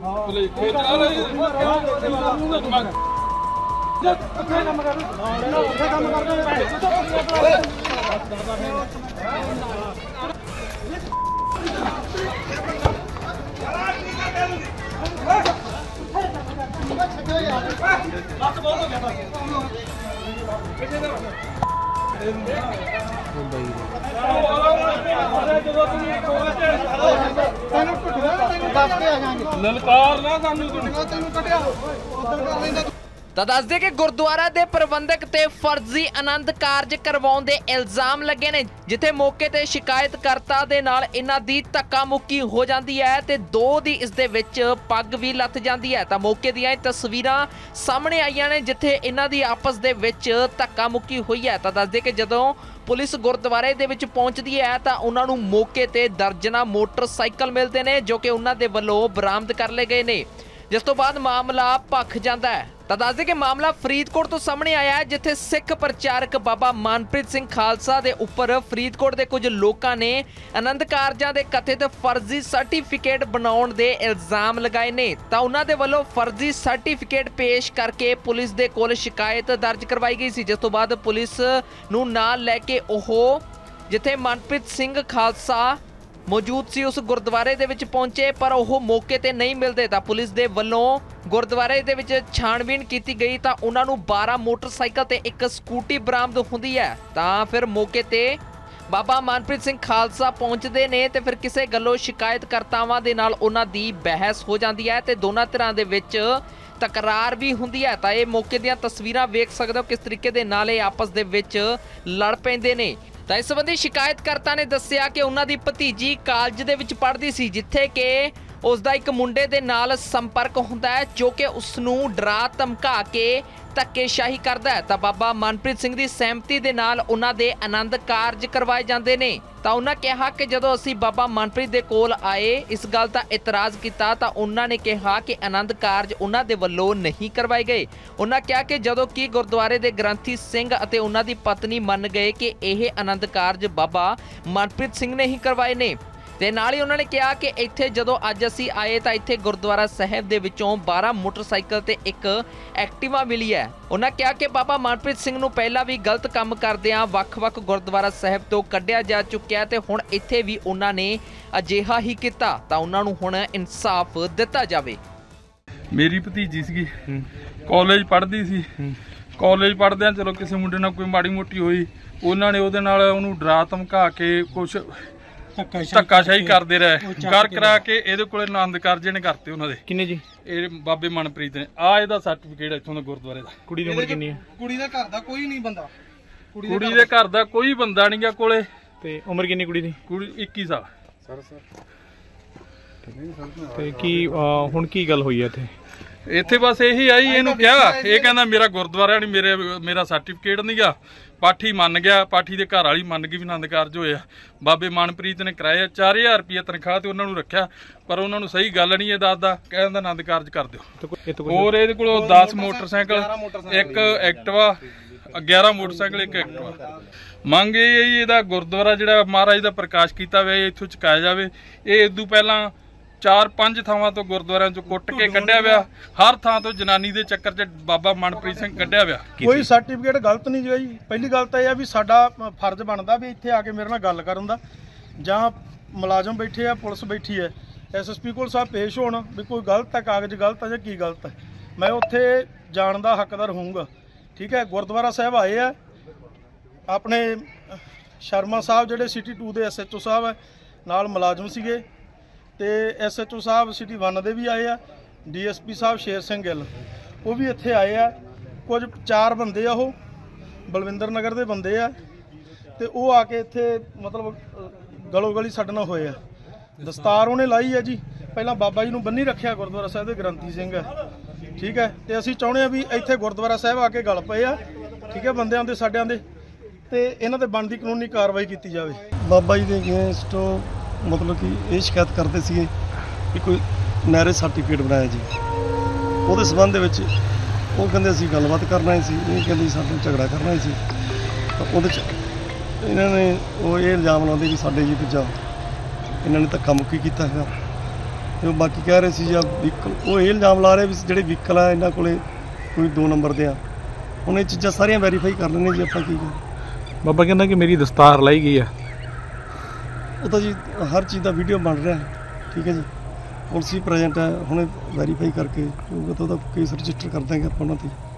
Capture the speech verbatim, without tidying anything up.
ललकार ना सानू तेनू कटिया उधर कर लेंदा। ਤਾਂ ਦੱਸਦੇ ਕਿ ਗੁਰਦੁਆਰਾ ਦੇ ਪ੍ਰਬੰਧਕ ਤੇ ਫਰਜ਼ੀ ਆਨੰਦ ਕਾਰਜ ਕਰਵਾਉਣ ਦੇ ਇਲਜ਼ਾਮ ਲੱਗੇ ਨੇ, ਜਿੱਥੇ ਮੌਕੇ ਤੇ ਸ਼ਿਕਾਇਤਕਰਤਾ ਦੇ ਨਾਲ ਇਹਨਾਂ ਦੀ ਧੱਕਾ ਮੁੱਕੀ ਹੋ ਜਾਂਦੀ ਹੈ ਤੇ ਦੋ ਦੀ ਇਸ ਦੇ ਵਿੱਚ ਪੱਗ ਵੀ ਲੱਥ ਜਾਂਦੀ ਹੈ। ਤਾਂ ਮੌਕੇ ਦੀਆਂ ਤਸਵੀਰਾਂ ਸਾਹਮਣੇ ਆਈਆਂ ਨੇ ਜਿੱਥੇ ਇਹਨਾਂ ਦੀ ਆਪਸ ਦੇ ਵਿੱਚ ਧੱਕਾ ਮੁੱਕੀ ਹੋਈ ਹੈ। ਤਾਂ ਦੱਸਦੇ ਕਿ ਜਦੋਂ ਪੁਲਿਸ ਗੁਰਦੁਆਰੇ ਦੇ ਵਿੱਚ ਪਹੁੰਚਦੀ ਹੈ ਤਾਂ ਉਹਨਾਂ ਨੂੰ ਮੌਕੇ ਤੇ ਦਰਜਨਾਂ ਮੋਟਰਸਾਈਕਲ ਮਿਲਦੇ ਨੇ ਜੋ ਕਿ ਉਹਨਾਂ ਦੇ ਵੱਲੋਂ ਬਰਾਮਦ ਕਰ ਲਏ ਗਏ ਨੇ, ਜਿਸ ਤੋਂ ਬਾਅਦ ਮਾਮਲਾ ਭਖ ਜਾਂਦਾ ਹੈ। ਤਾਂ ਦੱਸਦੇ ਕਿ ਮਾਮਲਾ ਫਰੀਦਕੋਟ ਤੋਂ ਸਾਹਮਣੇ ਆਇਆ ਹੈ, ਜਿੱਥੇ ਸਿੱਖ ਪ੍ਰਚਾਰਕ ਬਾਬਾ ਮਨਪ੍ਰੀਤ ਸਿੰਘ ਖਾਲਸਾ ਦੇ ਉੱਪਰ ਫਰੀਦਕੋਟ ਦੇ ਕੁਝ ਲੋਕਾਂ ਨੇ ਆਨੰਦ ਕਾਰਜਾਂ ਦੇ ਕਥਿਤ ਫਰਜ਼ੀ ਸਰਟੀਫਿਕੇਟ ਬਣਾਉਣ ਦੇ ਇਲਜ਼ਾਮ ਲਗਾਏ ਨੇ। ਤਾਂ ਉਹਨਾਂ ਦੇ ਵੱਲੋਂ ਫਰਜ਼ੀ ਸਰਟੀਫਿਕੇਟ ਪੇਸ਼ ਕਰਕੇ ਪੁਲਿਸ ਦੇ ਕੋਲ ਸ਼ਿਕਾਇਤ ਦਰਜ ਕਰਵਾਈ ਗਈ ਸੀ, ਜਿਸ ਤੋਂ ਬਾਅਦ ਪੁਲਿਸ ਨੂੰ ਨਾਲ ਲੈ ਕੇ ਉਹ ਜਿੱਥੇ ਮਨਪ੍ਰੀਤ ਸਿੰਘ ਖਾਲਸਾ ਮੌਜੂਦ ਸੀ ਉਸ ਗੁਰਦੁਆਰੇ ਦੇ ਵਿੱਚ ਪਹੁੰਚੇ, ਪਰ ਉਹ ਮੌਕੇ ਤੇ ਨਹੀਂ ਮਿਲਦੇ। ਤਾਂ ਪੁਲਿਸ ਦੇ ਵੱਲੋਂ ਗੁਰਦੁਆਰੇ ਦੇ ਵਿੱਚ ਛਾਣਬੀਨ ਕੀਤੀ ਗਈ ਤਾਂ ਉਹਨਾਂ ਨੂੰ ਬਾਰਾਂ ਮੋਟਰਸਾਈਕਲ ਤੇ ਇੱਕ ਸਕੂਟੀ ਬਰਾਮਦ ਹੁੰਦੀ ਹੈ। ਤਾਂ ਫਿਰ ਮੌਕੇ ਤੇ ਬਾਬਾ ਮਨਪ੍ਰੀਤ ਸਿੰਘ ਖਾਲਸਾ ਪਹੁੰਚਦੇ ਨੇ ਤੇ ਫਿਰ ਕਿਸੇ ਗੱਲੋਂ ਸ਼ਿਕਾਇਤਕਰਤਾਵਾਂ ਦੇ ਨਾਲ ਉਹਨਾਂ ਦੀ ਬਹਿਸ ਹੋ ਜਾਂਦੀ ਹੈ ਤੇ ਦੋਨਾਂ ਧਿਰਾਂ ਦੇ ਵਿੱਚ ਤਕਰਾਰ ਵੀ ਹੁੰਦੀ ਹੈ। ਤਾਂ ਇਹ ਮੌਕੇ ਦੀਆਂ ਤਸਵੀਰਾਂ ਵੇਖ ਸਕਦੇ ਹੋ ਕਿਸ ਤਰੀਕੇ ਦੇ ਨਾਲ ਇਹ ਆਪਸ ਦੇ ਵਿੱਚ ਲੜ ਪੈਂਦੇ ਨੇ। ਤਾਂ ਇਸ ਸੰਬੰਧੀ ਸ਼ਿਕਾਇਤਕਰਤਾ ਨੇ ਦੱਸਿਆ ਕਿ ਉਹਨਾਂ ਦੀ ਭਤੀਜੀ ਕਾਲਜ ਦੇ ਵਿੱਚ ਪੜ੍ਹਦੀ ਸੀ, ਜਿੱਥੇ ਕਿ ਉਸ ਦਾ ਇੱਕ ਮੁੰਡੇ ਦੇ ਨਾਲ ਸੰਪਰਕ ਹੁੰਦਾ ਹੈ ਜੋ ਕਿ ਉਸ ਨੂੰ ਡਰਾ ਧਮਕਾ ਕੇ ਧੱਕੇਸ਼ਾਹੀ ਕਰਦਾ ਹੈ। ਤਾਂ ਬਾਬਾ ਮਨਪ੍ਰੀਤ ਸਿੰਘ ਦੀ ਸਹਿਮਤੀ ਦੇ ਨਾਲ ਉਹਨਾਂ ਦੇ ਆਨੰਦ ਕਾਰਜ ਕਰਵਾਏ ਜਾਂਦੇ ਨੇ। ਤਾਂ ਉਹਨਾਂ ਕਿਹਾ ਕਿ ਜਦੋਂ ਅਸੀਂ ਬਾਬਾ ਮਨਪ੍ਰੀਤ ਦੇ ਕੋਲ ਆਏ ਇਸ ਗੱਲ ਦਾ ਇਤਰਾਜ਼ ਕੀਤਾ ਤਾਂ ਉਹਨਾਂ ਨੇ ਕਿਹਾ ਕਿ ਆਨੰਦ ਕਾਰਜ ਉਹਨਾਂ ਦੇ ਵੱਲੋਂ ਨਹੀਂ ਕਰਵਾਏ ਗਏ। ਉਹਨਾਂ ਕਿਹਾ ਕਿ ਜਦੋਂ ਕਿ ਗੁਰਦੁਆਰੇ ਦੇ ਗ੍ਰੰਥੀ ਸਿੰਘ ਅਤੇ ਉਹਨਾਂ ਦੀ ਪਤਨੀ ਮੰਨ ਗਏ ਕਿ ਇਹ ਆਨੰਦ ਕਾਰਜ ਬਾਬਾ ਮਨਪ੍ਰੀਤ ਸਿੰਘ ਨੇ ਹੀ ਕਰਵਾਏ ਨੇ। ਤੇ ਨਾਲ ਹੀ ਉਹਨਾਂ ਨੇ ਕਿਹਾ ਕਿ ਇੱਥੇ ਜਦੋਂ ਅੱਜ ਅਸੀਂ ਆਏ ਤਾਂ ਇੱਥੇ ਗੁਰਦੁਆਰਾ ਸਾਹਿਬ ਦੇ ਵਿੱਚੋਂ ਬਾਰਾਂ ਮੋਟਰਸਾਈਕਲ ਤੇ ਇੱਕ ਐਕਟਿਵਾ ਮਿਲੀ ਹੈ। ਉਹਨਾਂ ਕਿਹਾ ਕਿ ਬਾਬਾ ਮਨਪ੍ਰੀਤ ਸਿੰਘ ਨੂੰ ਪਹਿਲਾਂ ਵੀ ਗਲਤ ਕੰਮ ਕਰਦਿਆਂ ਵੱਖ-ਵੱਖ ਗੁਰਦੁਆਰਾ ਸਾਹਿਬ ਤੋਂ ਕੱਢਿਆ ਜਾ ਚੁੱਕਿਆ ਤੇ ਹੁਣ ਇੱਥੇ ਵੀ ਉਹਨਾਂ ਨੇ ਅਜਿਹਾ ਹੀ ਕੀਤਾ। ਤਾਂ ਉਹਨਾਂ ਨੂੰ ਹੁਣ ਇਨਸਾਫ ਦਿੱਤਾ ਜਾਵੇ। ਮੇਰੀ ਭਤੀਜੀ ਸੀਗੀ, ਕਾਲਜ ਪੜ੍ਹਦੀ ਸੀ। ਕਾਲਜ ਪੜ੍ਹਦਿਆਂ ਚਲੋ ਕਿਸੇ ਮੁੰਡੇ ਨਾਲ ਕੋਈ ਮਾੜੀ ਮੋਟੀ ਹੋਈ, ਉਹਨਾਂ ਨੇ ਉਹਦੇ ਨਾਲ ਉਹਨੂੰ ਡਰਾ ਧਮਕਾ ਕੇ ਕੁਛ ਧੱਕਾਸ਼ਾਹੀ ਕਰਦੇ ਰਹੇ, ਕਰ ਕਰਾ ਕੇ ਇਹਦੇ ਕੋਲੇ ਆਨੰਦ ਕਾਰਜ ਨੇ ਕਰਤੇ ਉਹਨਾਂ ਦੇ। ਕਿੰਨੇ ਜੀ? ਇਹ ਬਾਬੇ ਮਨਪ੍ਰੀਤ ਨੇ। ਆ ਇਹਦਾ ਸਰਟੀਫਿਕੇਟ ਇੱਥੋਂ ਦਾ ਗੁਰਦੁਆਰੇ ਦਾ। ਕੁੜੀ ਦੀ ਉਮਰ ਕਿੰਨੀ ਹੈ? ਕੁੜੀ ਦਾ ਘਰ ਦਾ ਕੋਈ ਨਹੀਂ ਬੰਦਾ, ਕੁੜੀ ਦੇ ਘਰ ਦਾ ਕੋਈ ਬੰਦਾ ਨਹੀਂ ਗਾ ਕੋਲੇ। ਤੇ ਉਮਰ ਕਿੰਨੀ ਕੁੜੀ ਦੀ? ਕੁੜੀ ਇੱਕੀ ਸਾਲ। ਸਰ ਸਰ ਤੇ ਕੀ ਹੁਣ ਕੀ ਗੱਲ ਹੋਈ ਹੈ ਇੱਥੇ? ਇੱਥੇ ਬਸ ਇਹੀ ਆਈ, ਇਹਨੂੰ ਕਿਹਾ, ਇਹ ਕਹਿੰਦਾ ਮੇਰਾ ਗੁਰਦੁਆਰਾ ਨਹੀਂ, ਮੇਰੇ ਮੇਰਾ ਸਰਟੀਫਿਕੇਟ ਨਹੀਂ ਗਾ। ਪਾਠੀ ਮੰਨ ਗਿਆ, ਪਾਠੀ ਦੇ ਘਰ ਵਾਲੀ ਮੰਨ ਗਈ ਵੀ ਆਨੰਦ ਕਾਰਜ ਹੋਇਆ। ਬਾਬੇ ਮਨਪ੍ਰੀਤ ਨੇ ਕਰਾਇਆ ਚਾਰ ਹਜ਼ਾਰ ਰੁਪਇਆ ਤਨਖਾਹ ਤੇ ਉਹਨਾਂ ਨੂੰ ਰੱਖਿਆ, ਪਰ ਉਹਨਾਂ ਨੂੰ ਸਹੀ ਗੱਲ ਨਹੀਂ ਇਹ ਦੱਸਦਾ, ਕਹਿੰਦਾ ਆਨੰਦ ਕਾਰਜ ਕਰ ਦਿਓ। ਹੋਰ ਇਹਦੇ ਕੋਲੋਂ ਦਸ ਮੋਟਰਸਾਈਕਲ, ਇੱਕ ਐਕਟਿਵਾ, ਗਿਆਰਾਂ ਮੋਟਰਸਾਈਕਲ, ਇੱਕ ਐਕਟਿਵਾ। ਮੰਗ ਇਹ ਹੈ ਜੀ ਇਹਦਾ ਗੁਰਦੁਆਰਾ ਜਿਹੜਾ ਮਹਾਰਾਜ ਦਾ ਪ੍ਰਕਾਸ਼ ਕੀਤਾ ਹੋਇਆ ਇੱਥੋਂ ਚੁਕਾਇਆ ਜਾਵੇ। ਇਹ ਇਦੋਂ ਪਹਿਲਾਂ ਚਾਰ ਪੰਜ ਥਾਵਾਂ ਤੋਂ ਗੁਰਦੁਆਰਿਆਂ ਚੋਂ ਕੁੱਟ ਕੇ ਕੱਢਿਆ ਹੋਇਆ, ਹਰ ਥਾਂ ਤੋਂ ਜਨਾਨੀ ਦੇ ਚੱਕਰ 'ਚ ਬਾਬਾ ਮਨਪ੍ਰੀਤ ਸਿੰਘ ਕੱਢਿਆ ਹੋਇਆ। ਕੋਈ ਸਰਟੀਫਿਕੇਟ ਗਲਤ ਨਹੀਂ ਜੀ। ਪਹਿਲੀ ਗੱਲ ਤਾਂ ਇਹ ਆ ਵੀ ਸਾਡਾ ਫਰਜ਼ ਬਣਦਾ ਵੀ ਇੱਥੇ ਆ ਕੇ ਮੇਰੇ ਨਾਲ ਗੱਲ ਕਰਨ ਦਾ, ਜਾਂ ਮੁਲਾਜ਼ਮ ਬੈਠੇ ਆ, ਪੁਲਿਸ ਬੈਠੀ ਹੈ, ਐਸ ਐਸ ਪੀ ਕੋਲ ਸਾਹਿਬ ਪੇਸ਼ ਹੋਣ ਵੀ ਕੋਈ ਗਲਤ ਹੈ, ਕਾਗਜ਼ ਗਲਤ ਹੈ ਜਾਂ ਕੀ ਗਲਤ ਹੈ, ਮੈਂ ਉੱਥੇ ਜਾਣ ਦਾ ਹੱਕਦਾਰ ਹੋਊਂਗਾ। ਠੀਕ ਹੈ, ਗੁਰਦੁਆਰਾ ਸਾਹਿਬ ਆਏ ਆ ਆਪਣੇ ਸ਼ਰਮਾ ਸਾਹਿਬ ਜਿਹੜੇ ਸਿਟੀ ਟੂ ਦੇ ਐਸ ਐਚ ਓ ਸਾਹਿਬ ਹੈ, ਨਾਲ ਮੁਲਾਜ਼ਮ ਸੀਗੇ, ਤੇ ਐਸ ਐਚ ਓ ਸਾਹਿਬ ਸਿਟੀ ਵਨ ਦੇ ਵੀ ਆਏ ਆ, ਡੀ ਐਸ ਪੀ ਸਾਹਿਬ ਸ਼ੇਰ ਸਿੰਘ ਗਿੱਲ ਉਹ ਵੀ ਇੱਥੇ ਆਏ ਆ। ਕੁਝ ਚਾਰ ਬੰਦੇ ਆ, ਉਹ ਬਲਵਿੰਦਰ ਨਗਰ ਦੇ ਬੰਦੇ ਆ, ਤੇ ਉਹ ਆ ਕੇ ਇੱਥੇ ਮਤਲਬ ਗਲੋ ਗਲੀ ਸਾਡੇ ਨਾਲ ਹੋਏ ਆ। ਦਸਤਾਰ ਉਹਨੇ ਲਾਈ ਹੈ ਜੀ, ਪਹਿਲਾਂ ਬਾਬਾ ਜੀ ਨੂੰ ਬੰਨੀ ਰੱਖਿਆ, ਗੁਰਦੁਆਰਾ ਸਾਹਿਬ ਦੇ ਗ੍ਰੰਥੀ ਸਿੰਘ ਹੈ। ਠੀਕ ਹੈ, ਤੇ ਅਸੀਂ ਚਾਹੁੰਦੇ ਆ ਵੀ ਇੱਥੇ ਗੁਰਦੁਆਰਾ ਸਾਹਿਬ ਆ ਕੇ ਗੱਲ ਪਏ ਆ, ਠੀਕ ਹੈ, ਬੰਦਿਆਂ ਦੇ ਸਾਡਿਆਂ ਦੇ, ਤੇ ਇਹਨਾਂ ਤੇ ਬਣਦੀ ਕਾਨੂੰਨੀ ਕਾਰਵਾਈ ਕੀਤੀ ਜਾਵੇ। ਬਾਬਾ ਜੀ ਦੇ ਅਗੇਂਸਟ ਮਤਲਬ ਕਿ ਇਹ ਸ਼ਿਕਾਇਤ ਕਰਦੇ ਸੀਗੇ ਕਿ ਕੋਈ ਮੈਰਿਜ ਸਰਟੀਫਿਕੇਟ ਬਣਾਇਆ ਜੀ, ਉਹਦੇ ਸੰਬੰਧ ਦੇ ਵਿੱਚ ਉਹ ਕਹਿੰਦੇ ਅਸੀਂ ਗੱਲਬਾਤ ਕਰਨਾ ਹੀ ਸੀ, ਇਹ ਕਹਿੰਦੇ ਸਾਨੂੰ ਝਗੜਾ ਕਰਨਾ ਹੀ ਸੀ। ਤਾਂ ਉਹਦੇ 'ਚ ਇਹਨਾਂ ਨੇ ਉਹ ਇਹ ਇਲਜ਼ਾਮ ਲਾਉਂਦੇ ਵੀ ਸਾਡੇ ਜੀ ਦੂਜਾ ਇਹਨਾਂ ਨੇ ਧੱਕਾ ਮੁੱਕੀ ਕੀਤਾ ਹੈਗਾ, ਤੇ ਉਹ ਬਾਕੀ ਕਹਿ ਰਹੇ ਸੀ ਜਾਂ ਵਹੀਕਲ, ਉਹ ਇਹ ਇਲਜ਼ਾਮ ਲਾ ਰਹੇ ਵੀ ਜਿਹੜੇ ਵਹੀਕਲ ਆ ਇਹਨਾਂ ਕੋਲੇ ਕੋਈ ਦੋ ਨੰਬਰ ਦੇ ਆ। ਹੁਣ ਇਹ ਚੀਜ਼ਾਂ ਸਾਰੀਆਂ ਵੈਰੀਫਾਈ ਕਰ ਲੈਣੇ ਜੀ ਆਪਾਂ ਕੀ ਕਰ। ਬਾਬਾ ਕਹਿੰਦਾ ਕਿ ਮੇਰੀ ਦਸਤਾਰ ਲਾਈ ਗਈ ਆ। ਉਹ ਤਾਂ ਜੀ ਹਰ ਚੀਜ਼ ਦਾ ਵੀਡੀਓ ਬਣ ਰਿਹਾ, ਠੀਕ ਹੈ ਜੀ, ਪੁਲਿਸ ਵੀ ਪ੍ਰੈਜ਼ੈਂਟ ਹੈ, ਹੁਣੇ ਵੈਰੀਫਾਈ ਕਰਕੇ ਤਾਂ ਉਹਦਾ ਕੇਸ ਰਜਿਸਟਰ ਕਰ ਦਾਂਗੇ ਆਪਾਂ ਉਹਨਾਂ 'ਤੇ।